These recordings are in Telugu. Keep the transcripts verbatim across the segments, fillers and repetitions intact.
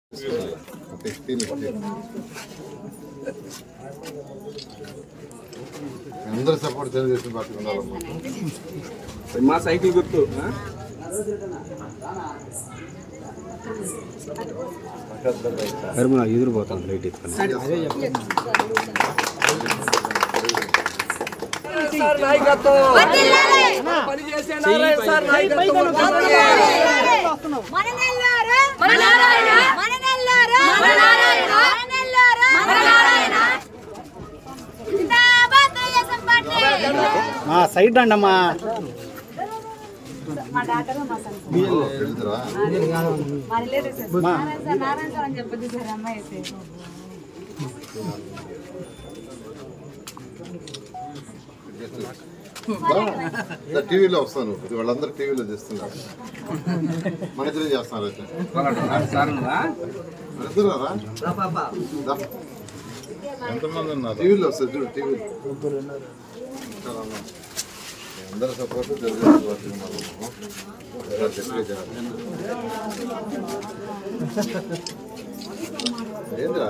అందరూ సపోర్ట్ తెలుగుదేశం పార్టీ ఉండాలమ్మా. మా సైకిల్ గుర్తు ఎదురు పోతాం లైట్ ఎత్తుకొని సైడ్ అండమ్మా. మా డాక్టర్ మా సన్ మా relatives Narayana sir Narayana sir అని చెప్పొద్దు సార్ అమ్మాయి అయితే టీవీలో వస్తాను. వాళ్ళందరూ టీవీలో చేస్తున్నారు, మన ఇద్దరే చేస్తున్నారు. ఎంతమంది ఉన్నారు టీవీలో వస్తారు చూడు. టీవీ అందరూ సపోర్ట్ తెలుగుదేశం పార్టీ ఉన్నారు. ఏంద్రా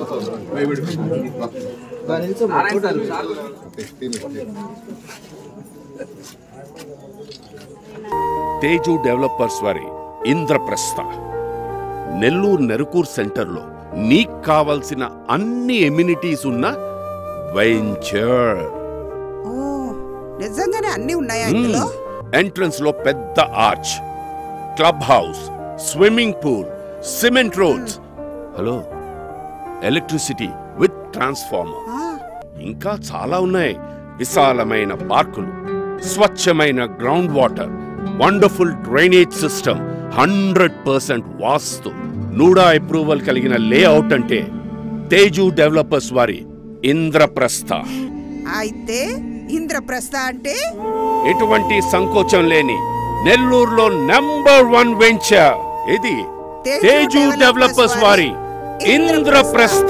తేజు డెవలపర్స్ వారి ఇంద్రప్రస్థ నెల్లూరు నెరుకూర్ సెంటర్లో నీకు కావలసిన అన్ని ఎమ్యూనిటీస్ ఉన్న వెంచర్. నిజంగానే అన్ని ఉన్నాయా ఇందులో? ఎంట్రన్స్ లో పెద్ద arch, club house, swimming pool, cement roads, hello electricity with transformer, ఇంకా చాలా ఉన్నాయి. విశాలమైన పార్కులు, స్వచ్ఛమైన ground water, wonderful drainage system, hundred percent vastu, NUDA approval కలిగిన లేఅవుట్ అంటే తేజు డెవలపర్స్ వారి ఇంద్రప్రస్థ. అయితే ఇంద్రప్రస్థ అంటే ఎటువంటి సంకోచం లేని నెల్లూరులో నంబర్ వన్ వెంచర్ ఇది తేజు డెవలపర్స్ వారి ఇంద్రప్రస్థ.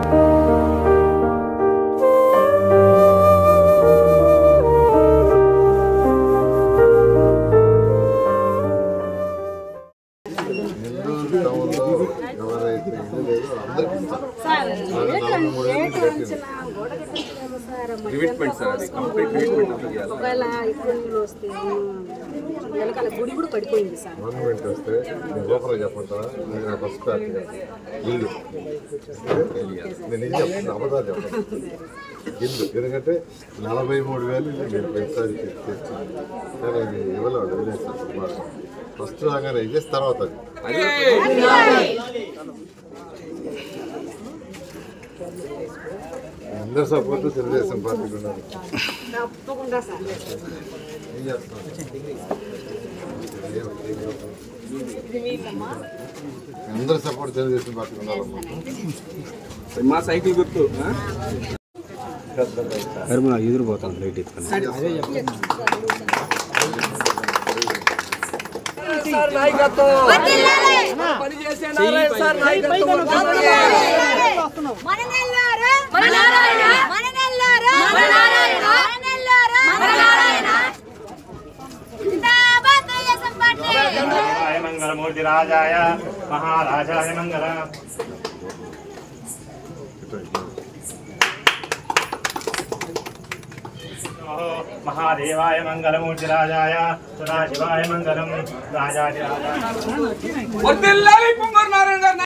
గుడి కూడా పడిపోయింది సార్. గవర్నమెంట్ వస్తే గోపురం చెప్పంటారా? నేను ఫస్ట్ ఇల్లు నేను ఇది చెప్తాను, అబద్ధాలు చెప్పండి. ఇల్లు ఎందుకంటే నలభై మూడు వేలు నేను పెంచాలి తెచ్చింది, కానీ అది ఇవ్వలేదు, వదిలేస్తాను. ఫస్ట్ రాగానే ఇచ్చేసి తర్వాత అది అందరు సపోర్ట్ తెలుగుదేశం పార్టీకి ఉన్నారు. తప్పకుండా సార్. ఏం చేస్తున్నారు? అందరు సపోర్ట్ తెలుగుదేశం పార్టీకి ఉండాలమ్మా. మా సైకిల్ గుర్తు ఎదురు పోతాం లైట్ ఎత్తుకొని మంగళమూర్తి రాజాయ మహారాజాయ మంగళ. మహాదేవాయ మంగళమూర్తి రాజాయ సదాశివాయ మంగళం. రాజాది రాజా